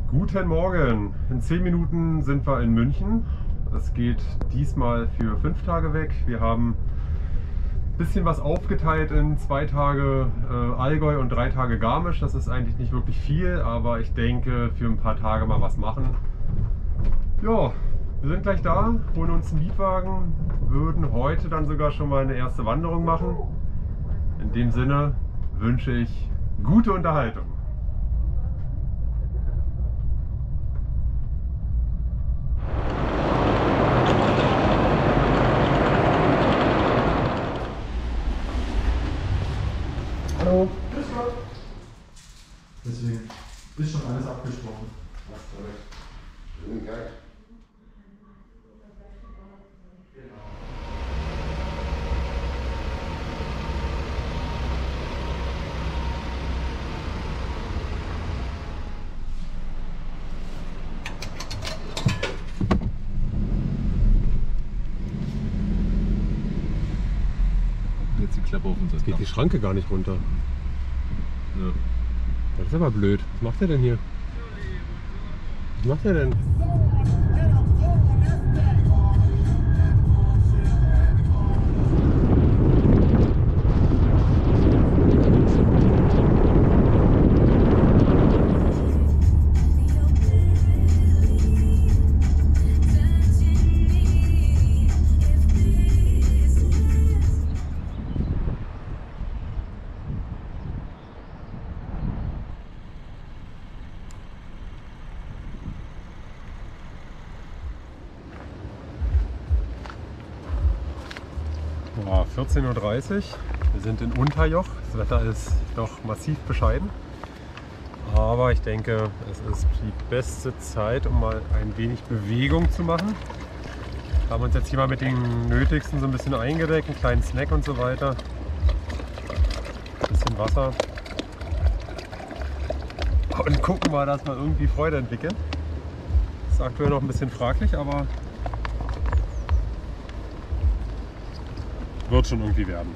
Guten Morgen! In 10 Minuten sind wir in München. Es geht diesmal für 5 Tage weg. Wir haben ein bisschen was aufgeteilt in 2 Tage Allgäu und 3 Tage Garmisch. Das ist eigentlich nicht wirklich viel, aber ich denke, für ein paar Tage mal was machen. Ja, wir sind gleich da, holen uns einen Mietwagen, würden heute dann sogar schon mal eine erste Wanderung machen. In dem Sinne wünsche ich gute Unterhaltung. Hallo. Grüß Gott. Deswegen ist schon alles abgesprochen. Was korrekt. Geil. Jetzt die Klappe auf unser Geht die Schranke gar nicht runter. Ja. Das ist aber blöd. Was macht er denn hier? Was macht er denn? Ja, 14:30 Uhr. Wir sind in Unterjoch. Das Wetter ist doch massiv bescheiden. Aber ich denke, es ist die beste Zeit, um mal ein wenig Bewegung zu machen. Wir haben uns jetzt hier mal mit den Nötigsten so ein bisschen eingedeckt, einen kleinen Snack und so weiter. Ein bisschen Wasser. Und gucken mal, dass wir irgendwie Freude entwickeln. Ist aktuell noch ein bisschen fraglich, aber wird schon irgendwie werden.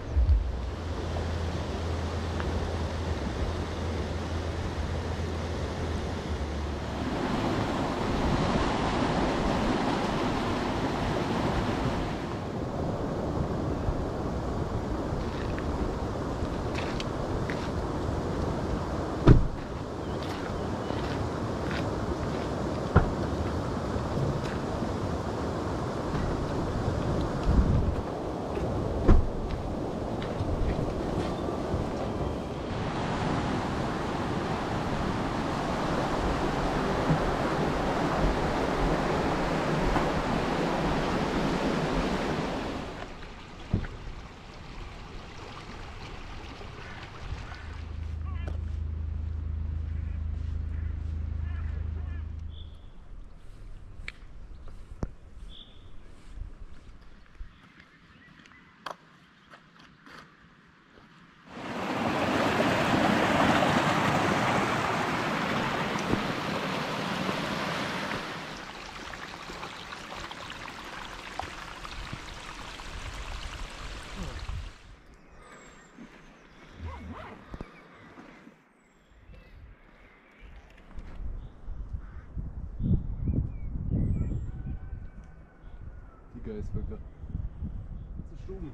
Die Geistböcke. Das ist Studi.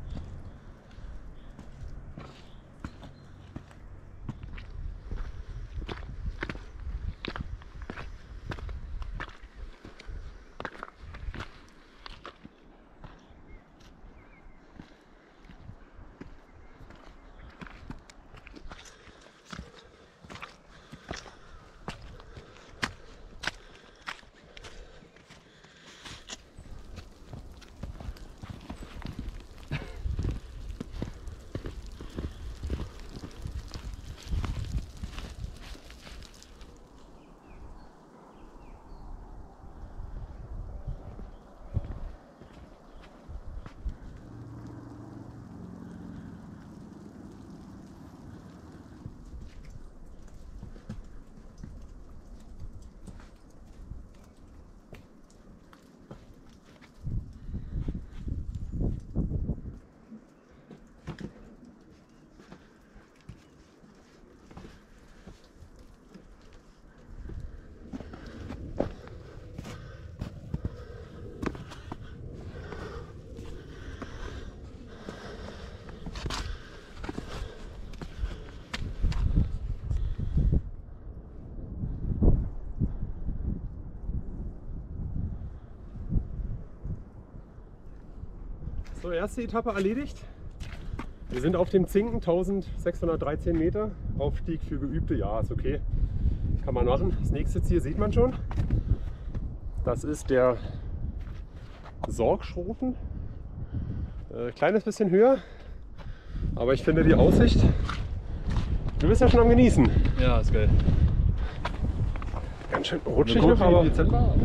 So, erste Etappe erledigt. Wir sind auf dem Zinken, 1613 Meter. Aufstieg für Geübte, ja, ist okay. Kann man machen. Das nächste Ziel sieht man schon. Das ist der Sorgschrofen. Kleines bisschen höher, aber ich finde die Aussicht. Du bist ja schon am Genießen. Ja, ist geil. Ganz schön rutschig noch, aber. Dezember, aber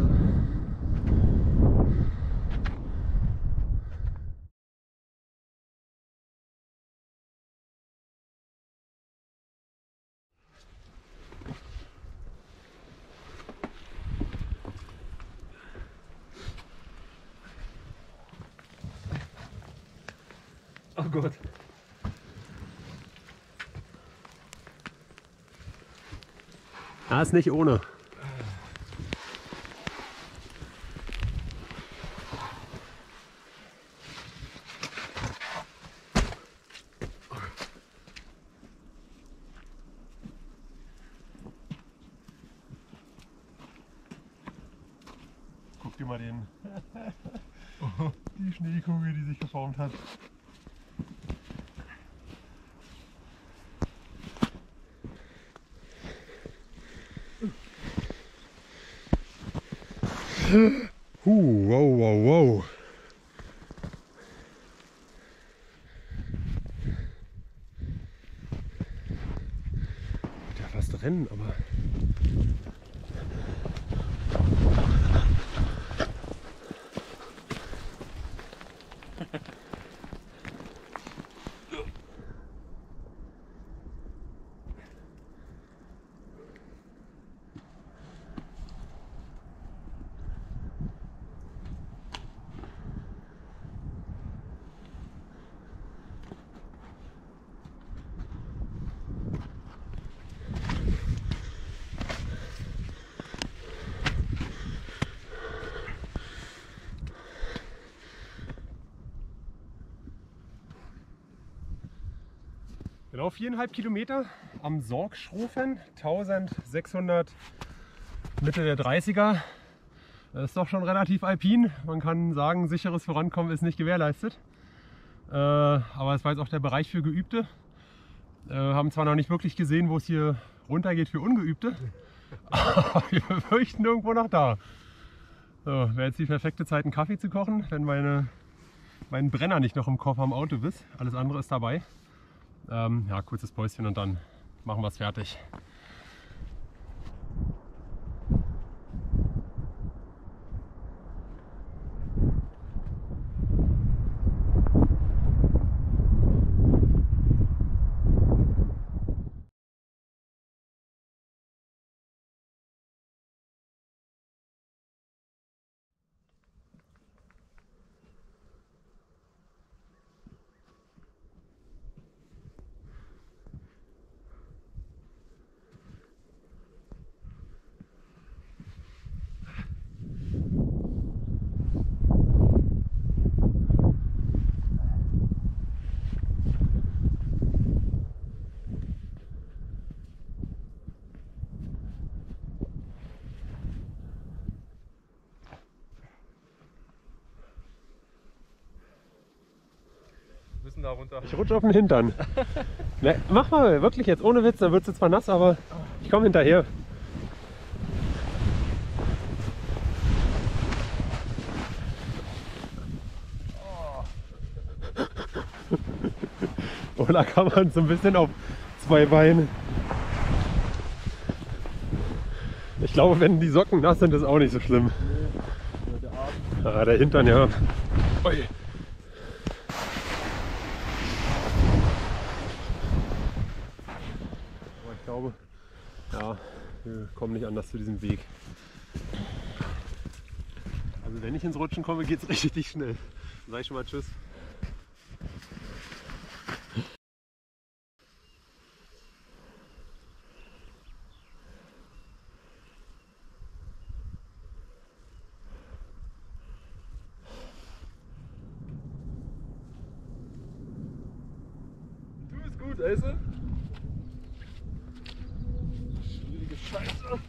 Oh Gott. Ah, ist nicht ohne. Guck dir mal die Schneekugel, die sich geformt hat. Wow, wow, wow. Ja, fast rennen, aber. Genau 4,5 Kilometer am Sorgschrofen, 1600 Mitte der 30er. Das ist doch schon relativ alpin. Man kann sagen, sicheres Vorankommen ist nicht gewährleistet. Aber es war jetzt auch der Bereich für Geübte. Haben zwar noch nicht wirklich gesehen, wo es hier runter geht für Ungeübte, aber wir befürchten irgendwo noch da. So, wäre jetzt die perfekte Zeit, einen Kaffee zu kochen, wenn mein Brenner nicht noch im Koffer am Auto ist. Alles andere ist dabei. Ja, kurzes Päuschen und dann machen wir es fertig. Da runter. Ich rutsche auf den Hintern. Ne, mach mal, wirklich jetzt, ohne Witz, dann wird es zwar nass, aber ich komme hinterher. Oder kann man so ein bisschen auf zwei Beinen. Ich glaube, wenn die Socken nass sind, ist auch nicht so schlimm. Ah, der Hintern, ja. Ui. Ich glaube, ja, wir kommen nicht anders zu diesem Weg. Also wenn ich ins Rutschen komme, geht es richtig schnell. Dann sage ich schon mal Tschüss. Du bist gut, Else. Schwierige Scheiße.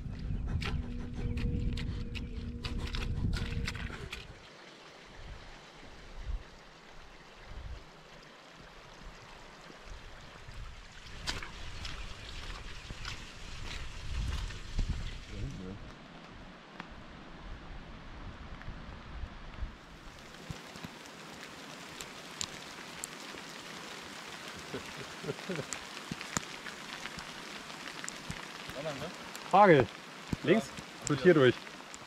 Hagel. Links? Wird hier durch.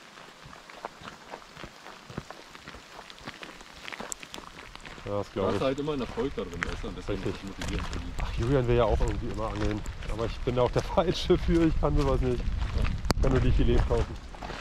Ja, das Da glaube ist ich. halt immer ein Erfolg da drin, weißt du? Und deswegen Richtig. motivieren. Ach, Julian will ja auch irgendwie immer angeln. Aber ich bin da auch der Falsche für. Ich kann sowas nicht. Ich kann nur die Filet kaufen.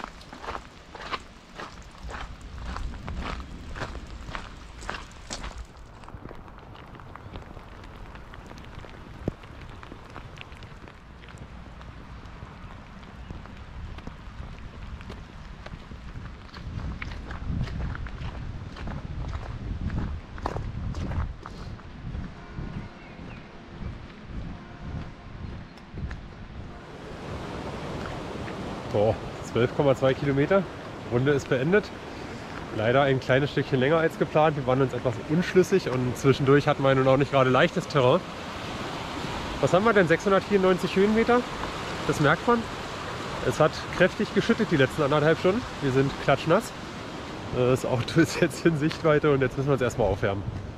So, 12,2 Kilometer. Runde ist beendet. Leider ein kleines Stückchen länger als geplant. Wir waren uns etwas unschlüssig und zwischendurch hatten wir nun auch nicht gerade leichtes Terrain. Was haben wir denn? 694 Höhenmeter? Das merkt man. Es hat kräftig geschüttet die letzten 1,5 Stunden. Wir sind klatschnass. Das Auto ist jetzt in Sichtweite und jetzt müssen wir uns erstmal aufwärmen.